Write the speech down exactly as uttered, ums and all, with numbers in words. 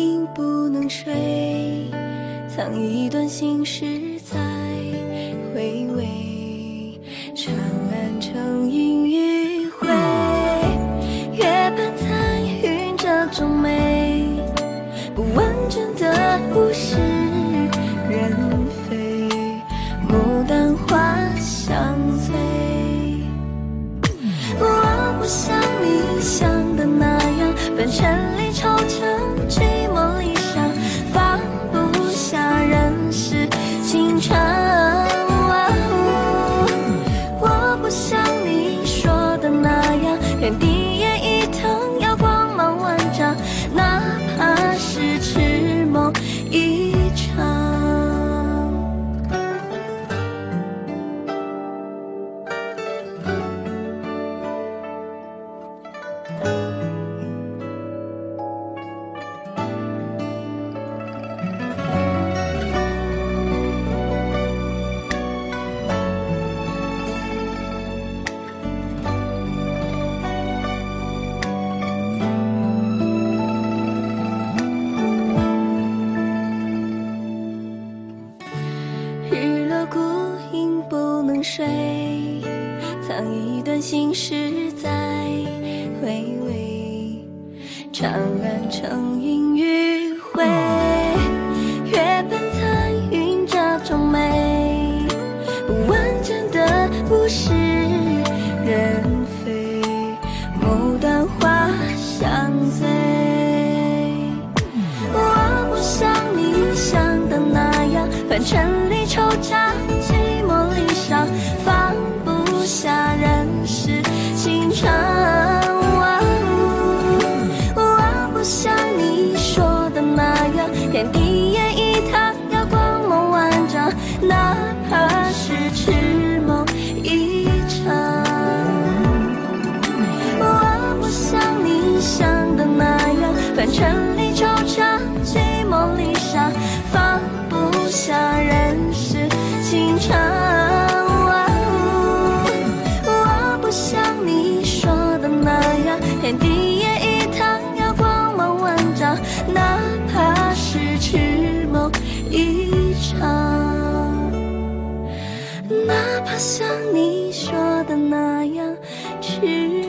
影不能睡，藏一段心事在回味，长安城阴余晖，月半残云遮中美，不完整的物是人非，牡丹花相随。我不像你想的那样，凡尘里惆怅，寂寞离殇，放不下人世情长。我不像你说的那样，天地也一腾，要光芒万丈，哪怕是痴梦一场。日落孤影不能睡，藏一段心事在回味，长安城阴余晖，月半残云遮中美，不完整的物是人非，牡丹花相随。我不像你想的那样，凡尘里惆怅，寂寞离殇，放不下人世情长。我不像你说的那样，天地也一趟，要光芒万丈，哪怕是痴梦一场。我不像你想的那样，凡尘里惆怅，寂寞离殇，放不下人世情长。我不像你说的那样，天地也一趟，要光芒万丈，哪怕是痴梦一场。哪怕像你说的那样，痴